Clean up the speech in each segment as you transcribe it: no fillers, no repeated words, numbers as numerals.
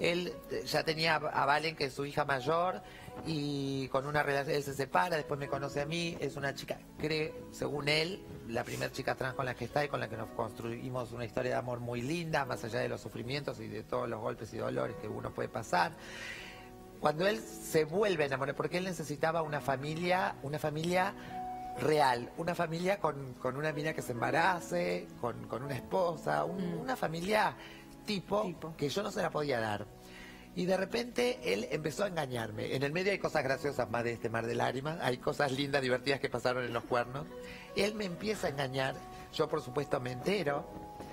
él ya tenía a Valen, que es su hija mayor, y con una relación, él se separa, después me conoce a mí, es una chica, cree, según él, la primera chica trans con la que está y con la que nos construimos una historia de amor muy linda, más allá de los sufrimientos y de todos los golpes y dolores que uno puede pasar. Cuando él se vuelve a enamorar, porque él necesitaba una familia real, una familia con una mina que se embarace, con una esposa, una familia tipo que yo no se la podía dar. Y de repente él empezó a engañarme. En el medio hay cosas graciosas más de este mar de lágrimas, hay cosas lindas, divertidas que pasaron en los cuernos. Él me empieza a engañar, yo por supuesto me entero.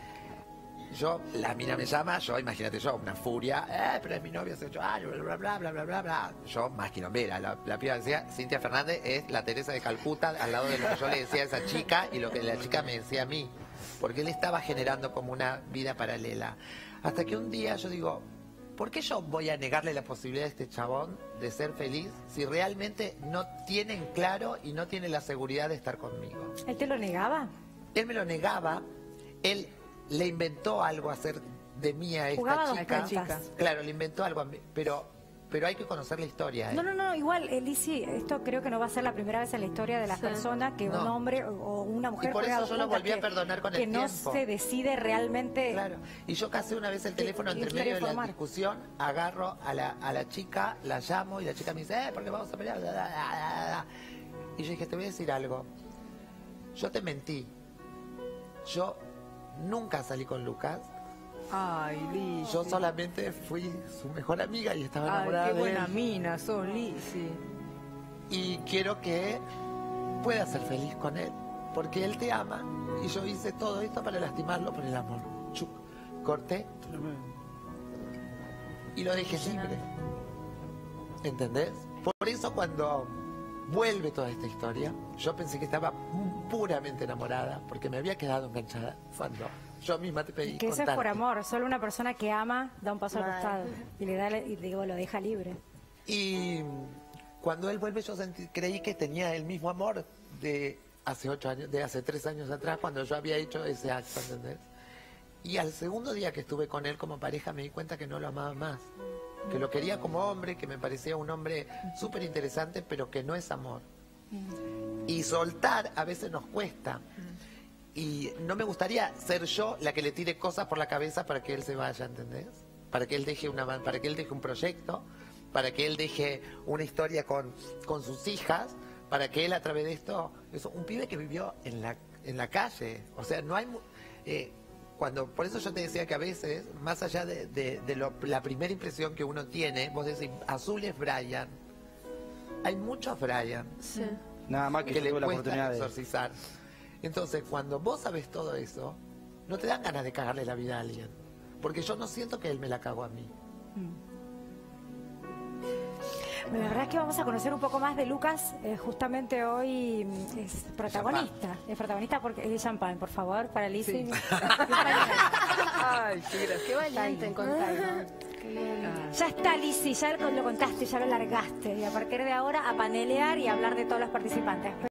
La mina me llama, yo, imagínate yo, una furia, pero es mi novio hace 8 años, bla, bla, bla, bla, bla, bla. Yo, más quilombera, la piba decía, Cintia Fernández es la Teresa de Calcuta, al lado de lo que yo le decía a esa chica y lo que la chica me decía a mí. Porque él estaba generando como una vida paralela. Hasta que un día yo digo, ¿por qué yo voy a negarle la posibilidad a este chabón de ser feliz si realmente no tienen claro y no tiene la seguridad de estar conmigo? ¿Él te lo negaba? Él me lo negaba, él le inventó algo hacer de mí a esta chica. Claro, le inventó algo a mí, pero hay que conocer la historia. No, igual, Lizzy, esto creo que no va a ser la primera vez en la historia de las personas que un hombre o una mujer... Y por eso yo lo volví a perdonar con el tiempo. Que no se decide realmente... Claro, y yo casé una vez el teléfono entre medio de la discusión, agarro a la chica, la llamo y la chica me dice, porque vamos a pelear. Y yo dije, te voy a decir algo, yo te mentí, yo nunca salí con Lucas. Ay, Lizzy. Yo solamente fui su mejor amiga y estaba enamorada de él. Qué buena mina sos, Lizzy. Y quiero que puedas ser feliz con él, porque él te ama. Y yo hice todo esto para lastimarlo por el amor. Corté y lo dejé libre. ¿Entendés? Por eso cuando vuelve toda esta historia, yo pensé que estaba puramente enamorada, porque me había quedado enganchada cuando yo misma te pedí que eso es por amor, solo una persona que ama da un paso al costado y lo deja libre. Y cuando él vuelve yo creí que tenía el mismo amor de hace 8 años, de hace 3 años atrás, cuando yo había hecho ese acto, ¿entendés? Y al segundo día que estuve con él como pareja me di cuenta que no lo amaba más, que lo quería como hombre, que me parecía un hombre súper interesante, pero que no es amor. Y soltar a veces nos cuesta. Y no me gustaría ser yo la que le tire cosas por la cabeza para que él se vaya, ¿entendés? Para que él deje un proyecto, para que él deje una historia con sus hijas, para que él a través de esto... un pibe que vivió en la calle. O sea, no hay... por eso yo te decía que a veces, más allá de la primera impresión que uno tiene, vos decís, Azul es Brian. Hay muchos Brian. Sí. Nada más que le tuve la cuesta oportunidad de exorcizar. Entonces, cuando vos sabés todo eso, no te dan ganas de cagarle la vida a alguien. Porque yo no siento que él me la cagó a mí. Bueno, la verdad es que vamos a conocer un poco más de Lucas. Justamente hoy es protagonista. Es protagonista porque es champán, por favor, para Lizzy. Sí. Ay, qué valiente en contarlo. Ya está, Lizzy, ya lo contaste, ya lo largaste. Y a partir de ahora a panelear y a hablar de todos los participantes.